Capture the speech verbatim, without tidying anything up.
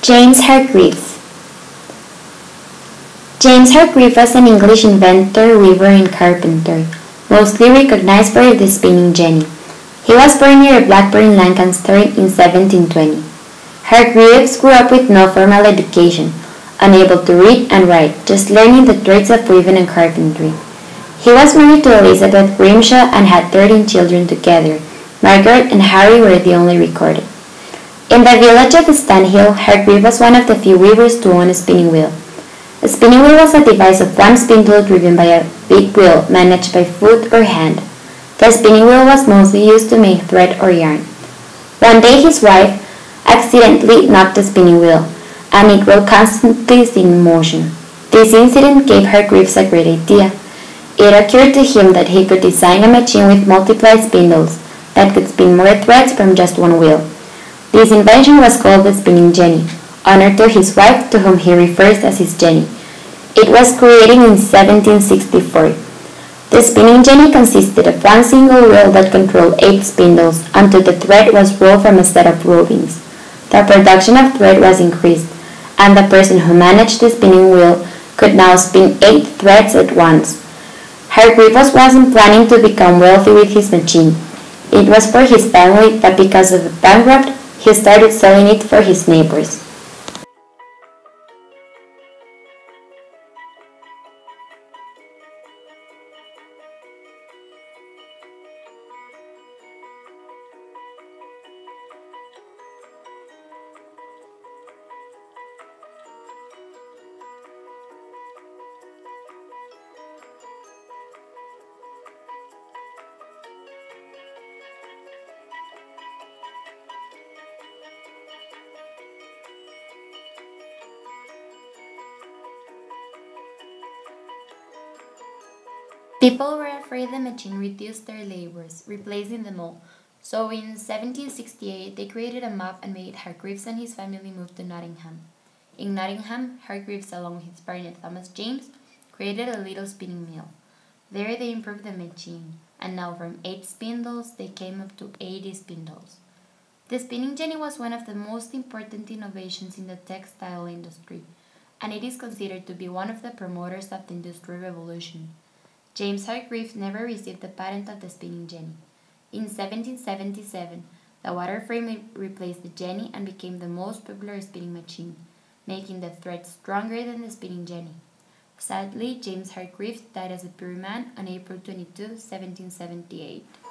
James Hargreaves. James Hargreaves was an English inventor, weaver, and carpenter, mostly recognized for the spinning jenny. He was born near Blackburn, Lancaster in seventeen twenty. Hargreaves grew up with no formal education, unable to read and write, just learning the trades of weaving and carpentry. He was married to Elizabeth Grimshaw and had thirteen children together. Margaret and Harry were the only recorded. In the village of Stanhill, Hargreaves was one of the few weavers to own a spinning wheel. A spinning wheel was a device of one spindle driven by a big wheel managed by foot or hand. The spinning wheel was mostly used to make thread or yarn. One day his wife accidentally knocked the spinning wheel, and it was constantly in motion. This incident gave Hargreaves a great idea. It occurred to him that he could design a machine with multiplied spindles that could spin more threads from just one wheel. This invention was called the spinning jenny, honored to his wife, to whom he refers as his jenny. It was created in seventeen sixty-four. The spinning jenny consisted of one single wheel that controlled eight spindles until the thread was rolled from a set of rovings. The production of thread was increased, and the person who managed the spinning wheel could now spin eight threads at once. Hargreaves wasn't planning to become wealthy with his machine. It was for his family, but because of a bankrupt, he started selling it for his neighbors. People were afraid the machine reduced their labors, replacing them all. So in seventeen sixty-eight, they created a map and made Hargreaves and his family move to Nottingham. In Nottingham, Hargreaves, along with his partner Thomas James, created a little spinning mill. There they improved the machine, and now from eight spindles, they came up to eighty spindles. The spinning jenny was one of the most important innovations in the textile industry, and it is considered to be one of the promoters of the Industrial Revolution. James Hargreaves never received the patent of the spinning jenny. In seventeen seventy-seven, the water frame replaced the jenny and became the most popular spinning machine, making the thread stronger than the spinning jenny. Sadly, James Hargreaves died as a poor man on April twenty-second, seventeen seventy-eight.